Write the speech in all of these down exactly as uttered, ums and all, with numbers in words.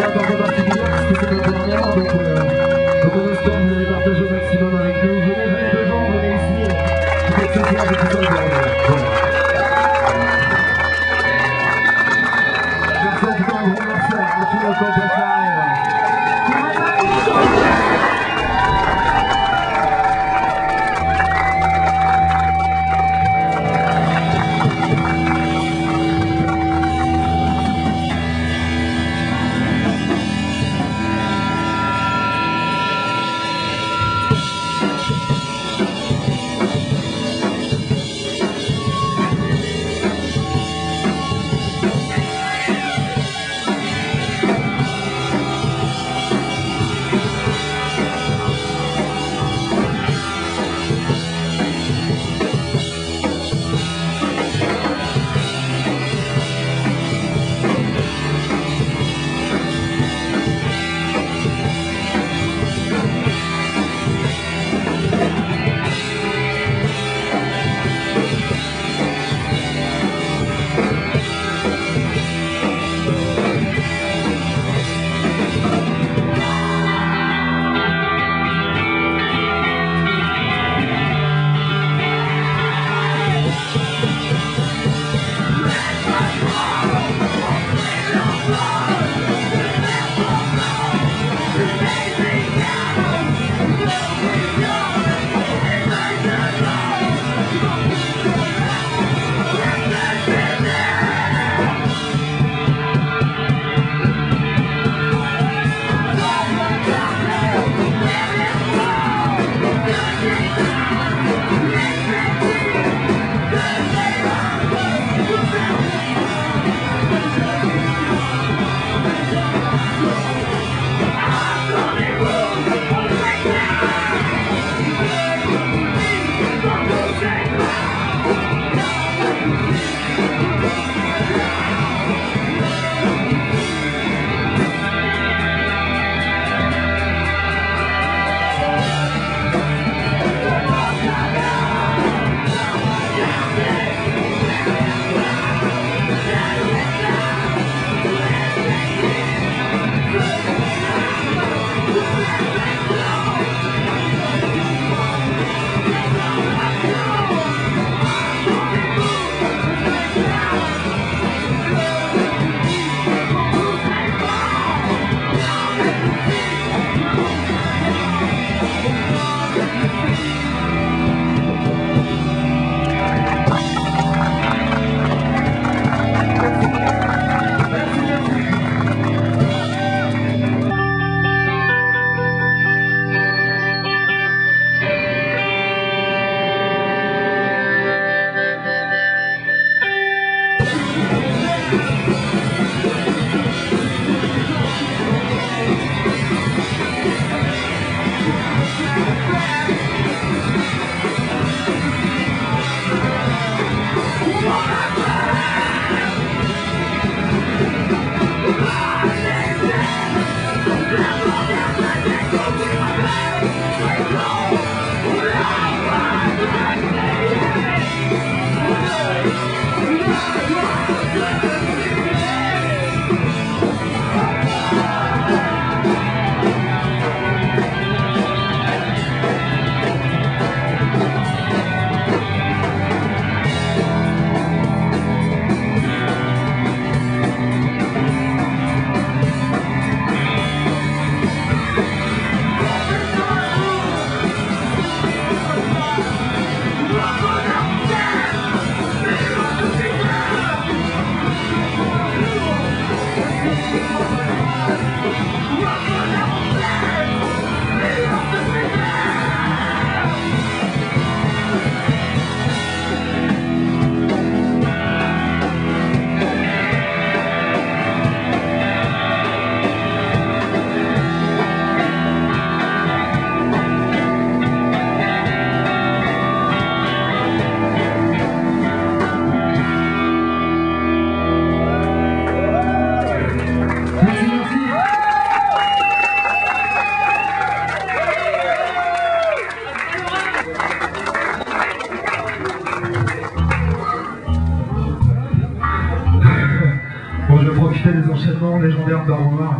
Légendaire d'Aroma.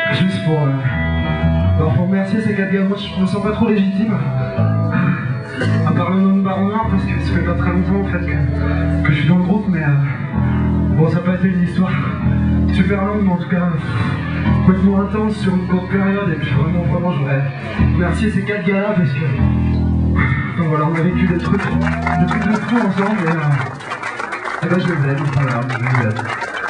juste pour, euh, alors pour remercier ces quatre gars. Moi je me sens pas trop légitime à parler au nom de Baron Noir parce que ça fait pas très longtemps en fait que, que je suis dans le groupe, mais euh, bon, ça n'a pas été une histoire super longue, mais en tout cas complètement intense sur une courte période. Et puis vraiment, vraiment, je voudrais remercier ces quatre gars là parce que donc voilà, on a vécu des trucs, des trucs de fou ensemble et, euh, et ben je les aime, voilà, je les aime.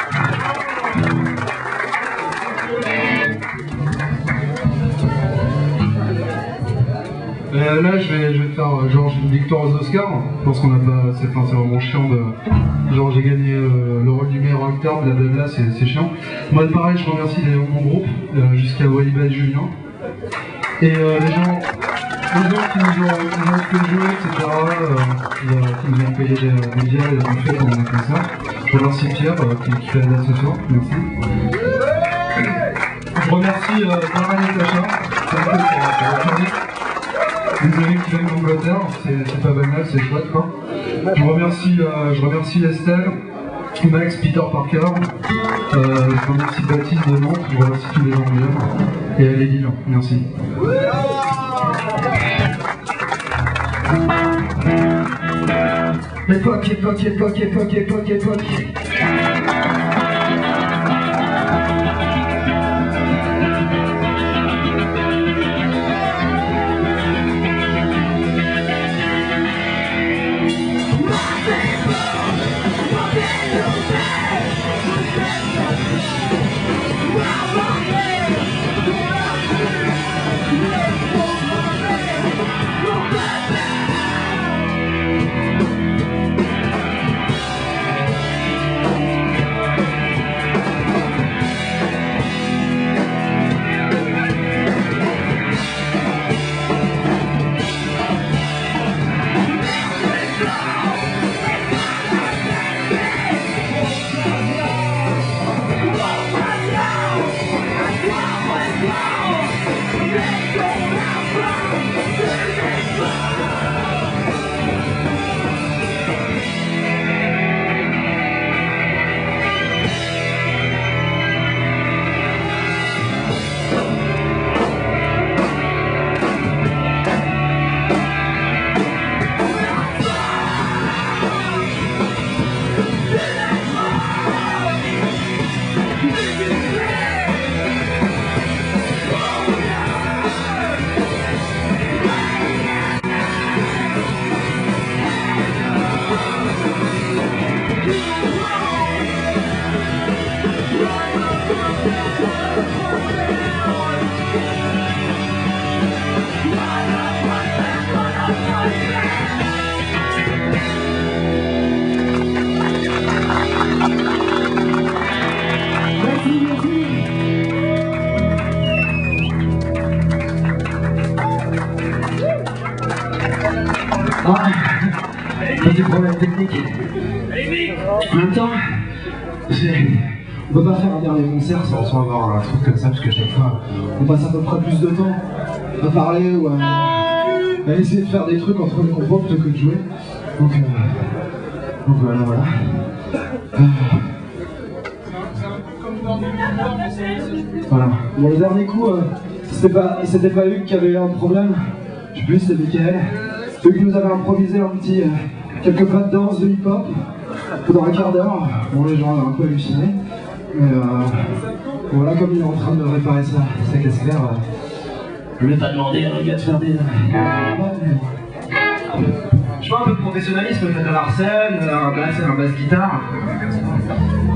Euh, là, je vais, je vais faire euh, genre une victoire aux Oscars. Je pense qu'on a pas. C'est enfin, vraiment chiant de. Genre, j'ai gagné euh, le rôle du meilleur acteur, blablabla, c'est chiant. Moi, pareil, je remercie les, mon groupe, euh, jusqu'à Waliba et Julien. Et euh, les gens. Les gens qui nous ont, qui nous ont fait jouer, et cetera. Euh, qui nous ont payé des, des bières et des buffets pendant les concerts. Je remercie Pierre euh, qui, qui fait la date ce soir. Merci. Je remercie euh, Clara et Sacha. C'est un peu pour la désolé qui viennent d'Angleterre, c'est pas banal, c'est chouette quoi. Je remercie, euh, je remercie Estelle, Max, Peter Parker, euh, je remercie Baptiste de Nantes, je remercie tous les gens que j'aime, et Allez Lille, merci. Époque, époque, époque, époque, époque, époque. Ah, petit problème technique. En même temps, on peut pas faire un dernier concert sans, sans avoir un truc comme ça, parce qu'à chaque fois, on passe à peu près plus de temps à parler ou à, à essayer de faire des trucs entre les compos plutôt que de jouer. Donc, euh, donc voilà, voilà. Euh, voilà. Bon, le dernier coup, euh, c'était pas, c'était pas Hugues qui avait eu un problème, je sais plus, c'était Michael. Hugues nous avait improvisé un petit, euh, quelques pas de danse de hip-hop pendant un quart d'heure. Bon, les gens avaient un peu halluciné. Mais euh, voilà, comme il est en train de réparer sa, sa caisse claire, euh, je vais pas demander à un gars de faire des... Je vois un peu de professionnalisme, peut-être à l'arsène, un basse, un basse guitare.